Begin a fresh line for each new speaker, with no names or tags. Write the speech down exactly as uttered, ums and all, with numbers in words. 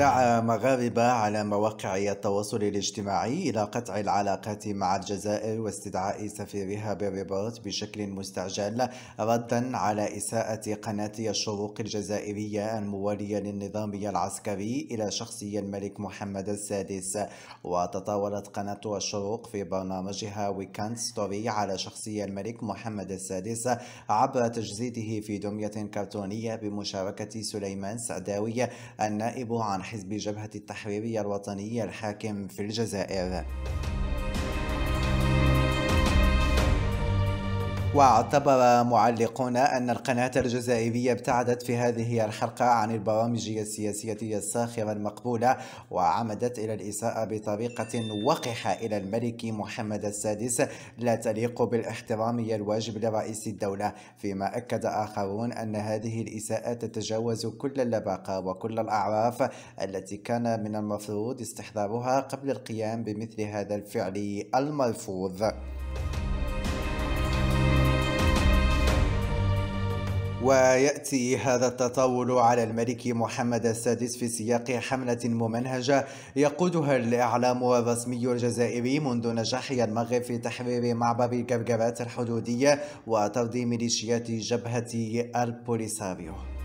دعا مغاربة على مواقع التواصل الاجتماعي إلى قطع العلاقات مع الجزائر واستدعاء سفيرها بالرباط بشكل مستعجل، ردا على إساءة قناة الشروق الجزائرية الموالية للنظام العسكري إلى شخصي الملك محمد السادس. وتطاولت قناة الشروق في برنامجها ويكاند ستوري على شخصي الملك محمد السادس عبر تجسيده في دمية كرتونية بمشاركة سليمان سعداوي النائب عن حزب جبهة التحرير الوطني الحاكم في الجزائر. واعتبر معلقون أن القناة الجزائرية ابتعدت في هذه الحلقة عن البرامج السياسية الساخرة المقبولة، وعمدت إلى الإساءة بطريقة وقحة إلى الملك محمد السادس لا تليق بالاحترام الواجب لرئيس الدولة، فيما أكد آخرون أن هذه الإساءة تتجاوز كل اللباقة وكل الأعراف التي كان من المفروض استحضارها قبل القيام بمثل هذا الفعل المرفوض. ويأتي هذا التطاول على الملك محمد السادس في سياق حملة ممنهجة يقودها الإعلام الرسمي الجزائري منذ نجاح المغرب في تحرير معبر القرقرات الحدودية وطرد ميليشيات جبهة البوليساريو.